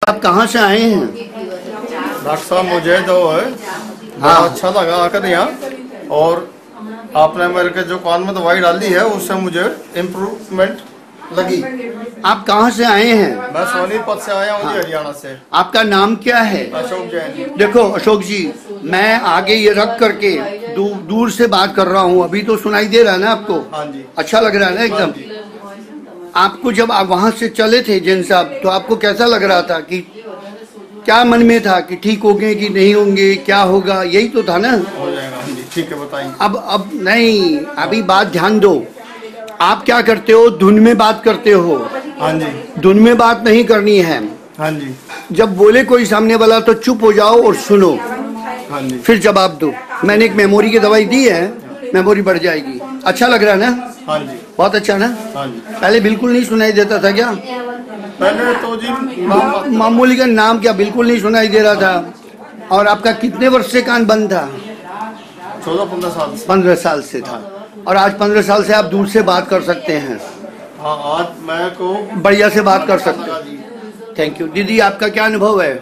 आप कहाँ से आए हैं? डॉक्टर साहब मुझे तो बड़ा अच्छा लगा आकर यहाँ, और आपने मेरे के जो कान में दवाई डाली है उससे मुझे इम्प्रूवमेंट लगी। आप कहाँ से आए हैं? मैं सोनीपत से आया हूँ जी, हरियाणा से। आपका नाम क्या है? अशोक जैन। देखो अशोक जी, मैं आगे ये रख करके दूर से बात कर रहा हूँ, अभी तो सुनाई दे रहा है ना आपको? हाँ जी। अच्छा लग रहा है ना एकदम? आपको जब आप वहाँ से चले थे जैन साहब, तो आपको कैसा लग रहा था? कि क्या मन में था कि ठीक होंगे कि नहीं होंगे, क्या होगा, यही तो था ना? हो जाएगा। हाँ जी, ठीक है, बताइए। अब नहीं, अभी बात ध्यान दो। आप क्या करते हो? धुन में बात करते हो। हाँ जी। धुन में बात नहीं करनी है। हाँ जी। जब बोले कोई सामने वाला तो चुप हो जाओ और सुनो। हाँ जी। फिर जवाब दो। मैंने एक मेमोरी की दवाई दी है, मेमोरी बढ़ जाएगी। अच्छा लग रहा है ना? हाँ जी। बहुत अच्छा ना? हाँ जी। पहले बिल्कुल नहीं सुनाई देता था क्या? पहले तो जी मामूली का नाम क्या बिल्कुल नहीं सुनाई दे रहा था? और आपका कितने वर्ष से कान बंद था? 14-15 साल से। 15 साल से था। और आज 15 साल से आप दूर से बात कर सकते हैं। हाँ, आज मैं को बढ़िया से बात कर सकते हैं। Thank you. दीदी, आपका क्या अनुभव है?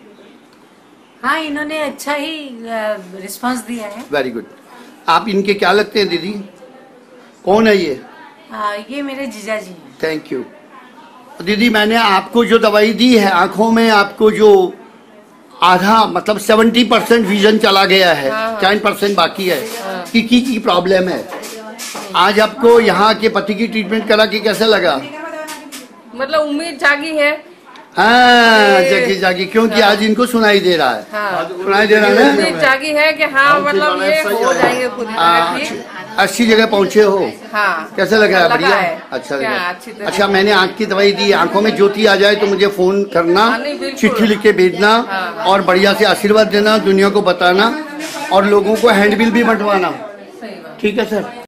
हाँ, इन्होंने अच्छा ही रिस्पांस दिया है। Very good. आप इनके क्या लगते हैं दीदी? कौन है ये? ये मेरे जीजा जी हैं। Thank you. दीदी, मैंने आपको जो दवाई दी है, आंखों में आपको जो आधा मतलब 70% विजन चला गया है, 10% बाकी है, की प्रॉब्लम है। आज आपको यहाँ के पति की ट्रीटमेंट करा के कैसा लगा? मतलब उम्मीद जागी है। हाँ, जागी क्योंकि आज इनको सुनाई दे रहा है। हाँ, सुनाई दे रहा है उम्मीद ना? जागी है कि हाँ मतलब ये हो जाएंगे पूरी तरह ठीक। अच्छी जगह पहुँचे हो। हाँ, कैसा लग रहा है? बढ़िया, है। अच्छा क्या, लगा। अच्छी तरह। अच्छा, मैंने आँख की दवाई दी, आंखों में ज्योति आ जाए तो मुझे फोन करना, हाँ, नहीं, बिल्कुल। चिट्ठी लिख के भेजना, और बढ़िया से आशीर्वाद देना, दुनिया को बताना, और लोगों को हैंडबिल भी बंटवाना। सही बात। ठीक है सर?